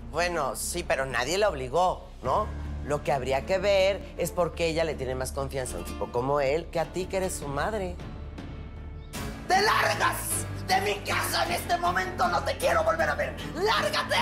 Bueno, sí, pero nadie la obligó, ¿no? Lo que habría que ver es por qué ella le tiene más confianza a un tipo como él que a ti, que eres su madre. ¡Te largas de mi casa en este momento! ¡No te quiero volver a ver! ¡Lárgate!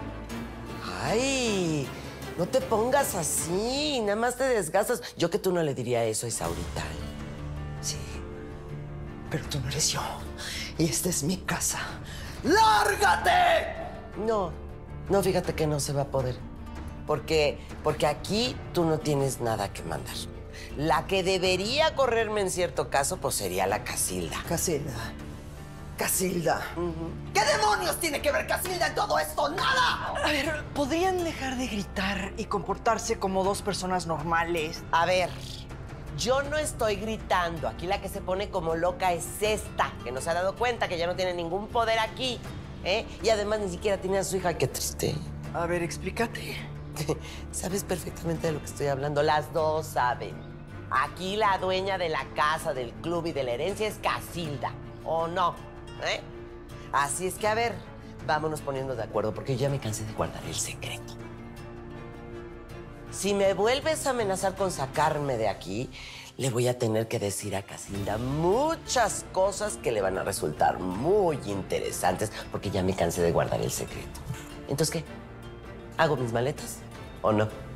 Ay, no te pongas así, nada más te desgastas. Yo que tú no le diría eso a Isaurita. Sí, pero tú no eres yo. Y esta es mi casa. ¡Lárgate! No, fíjate que no se va a poder. Porque aquí tú no tienes nada que mandar. La que debería correrme en cierto caso, pues sería la Casilda. Casilda. ¿Qué demonios tiene que ver Casilda en todo esto? ¡Nada! A ver, ¿podrían dejar de gritar y comportarse como dos personas normales? A ver, yo no estoy gritando. Aquí la que se pone como loca es esta, que no se ha dado cuenta que ya no tiene ningún poder aquí, ¿eh? Y además ni siquiera tiene a su hija. Qué triste. A ver, explícate. Sabes perfectamente de lo que estoy hablando. Las dos saben. Aquí la dueña de la casa, del club y de la herencia es Casilda. ¿O no? ¿Eh? Así es que, a ver, vámonos poniendo de acuerdo, porque yo ya me cansé de guardar el secreto. Si me vuelves a amenazar con sacarme de aquí, le voy a tener que decir a Casilda muchas cosas que le van a resultar muy interesantes, porque ya me cansé de guardar el secreto. Entonces, ¿qué? ¿Hago mis maletas o no?